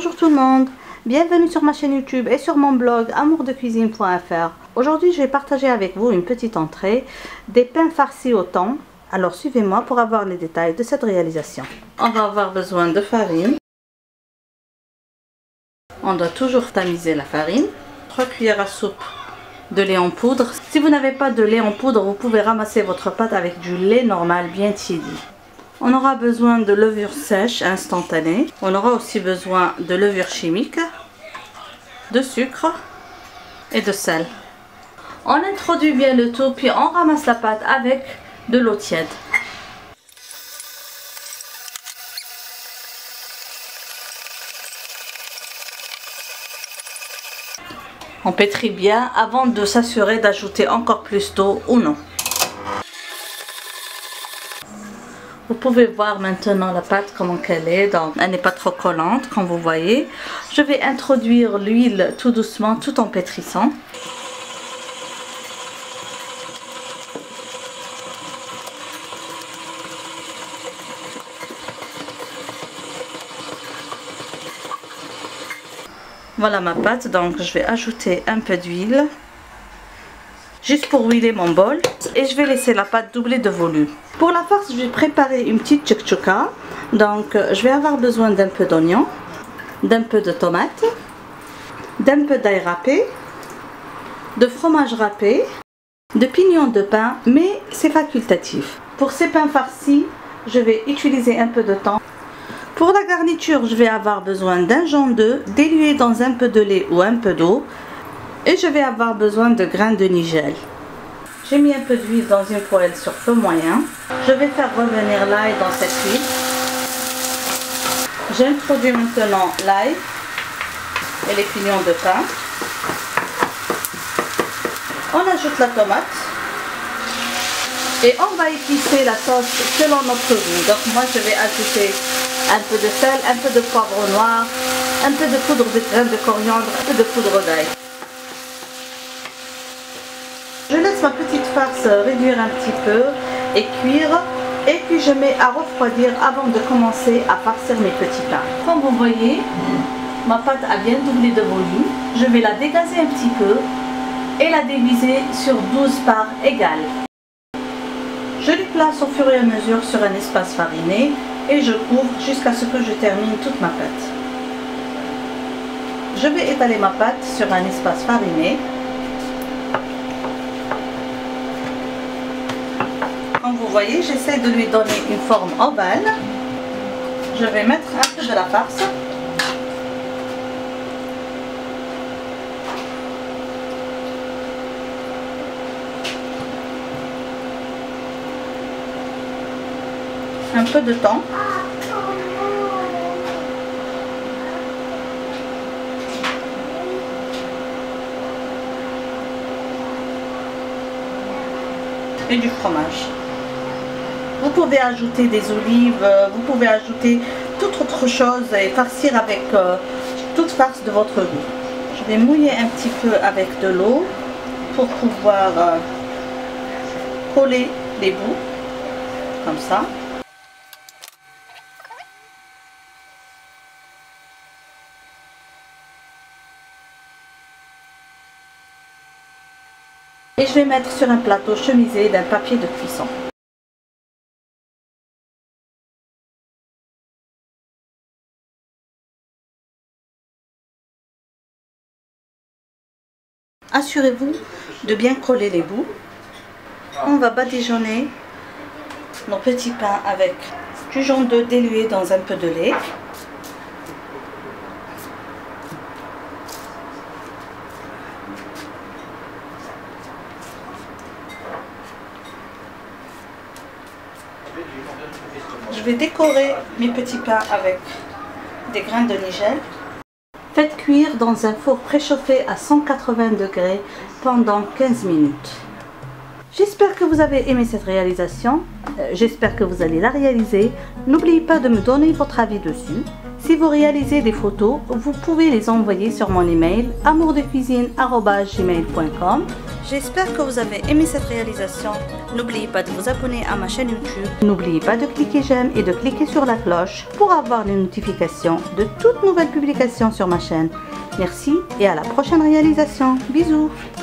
Bonjour tout le monde, bienvenue sur ma chaîne YouTube et sur mon blog amourdecuisine.fr. Aujourd'hui je vais partager avec vous une petite entrée, des pains farcis au thon. Alors suivez-moi pour avoir les détails de cette réalisation. On va avoir besoin de farine. On doit toujours tamiser la farine. 3 cuillères à soupe de lait en poudre. Si vous n'avez pas de lait en poudre, vous pouvez ramasser votre pâte avec du lait normal bien tiédi. On aura besoin de levure sèche instantanée. On aura aussi besoin de levure chimique, de sucre et de sel. On introduit bien le tout, puis on ramasse la pâte avec de l'eau tiède. On pétrit bien avant de s'assurer d'ajouter encore plus d'eau ou non. Vous pouvez voir maintenant la pâte comment qu'elle est, donc elle n'est pas trop collante comme vous voyez. Je vais introduire l'huile tout doucement tout en pétrissant. Voilà ma pâte, donc je vais ajouter un peu d'huile juste pour huiler mon bol et je vais laisser la pâte doubler de volume. Pour la farce, je vais préparer une petite tchouktchouka. Donc je vais avoir besoin d'un peu d'oignon, d'un peu de tomate, d'un peu d'ail râpé, de fromage râpé, de pignons de pain, mais c'est facultatif. Pour ces pains farcis, je vais utiliser un peu de thon. Pour la garniture, je vais avoir besoin d'un jaune d'œuf dilué dans un peu de lait ou un peu d'eau. Et je vais avoir besoin de grains de nigel. J'ai mis un peu d'huile dans une poêle sur feu moyen. Je vais faire revenir l'ail dans cette huile. J'introduis maintenant l'ail et les pignons de pain. On ajoute la tomate. Et on va épicer la sauce selon notre goût. Donc moi je vais ajouter un peu de sel, un peu de poivre noir, un peu de poudre de graines de coriandre, un peu de poudre d'ail. Je laisse ma petite farce réduire un petit peu et cuire. Et puis je mets à refroidir avant de commencer à farcir mes petits pains. Comme vous voyez, ma pâte a bien doublé de volume. Je vais la dégazer un petit peu et la diviser sur 12 parts égales. Je les place au fur et à mesure sur un espace fariné et je couvre jusqu'à ce que je termine toute ma pâte. Je vais étaler ma pâte sur un espace fariné. Comme vous voyez, j'essaie de lui donner une forme ovale. Je vais mettre un peu de la farce. Un peu de thon. Et du fromage. Vous pouvez ajouter des olives, vous pouvez ajouter toute autre chose et farcir avec toute farce de votre goût. Je vais mouiller un petit peu avec de l'eau pour pouvoir coller les bouts, comme ça. Et je vais mettre sur un plateau chemisé d'un papier de cuisson. Assurez-vous de bien coller les bouts. On va badigeonner nos petits pains avec du jaune d'œuf dilué dans un peu de lait. Je vais décorer mes petits pains avec des grains de nigel. Faites cuire dans un four préchauffé à 180 degrés pendant 15 minutes. J'espère que vous avez aimé cette réalisation. J'espère que vous allez la réaliser. N'oubliez pas de me donner votre avis dessus. Si vous réalisez des photos, vous pouvez les envoyer sur mon email amourdecuisine@gmail.com. J'espère que vous avez aimé cette réalisation. N'oubliez pas de vous abonner à ma chaîne YouTube. N'oubliez pas de cliquer j'aime et de cliquer sur la cloche pour avoir les notifications de toutes nouvelles publications sur ma chaîne. Merci et à la prochaine réalisation. Bisous.